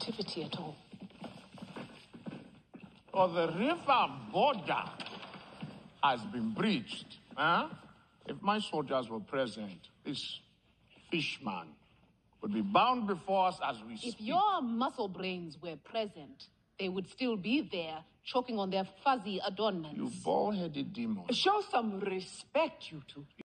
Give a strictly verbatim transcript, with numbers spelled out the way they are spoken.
activity at all. Or the river border has been breached. Huh? If my soldiers were present, this fishman would be bound before us as we speak. If your muscle brains were present, they would still be there, choking on their fuzzy adornments. You bald-headed demon. Show some respect, you two.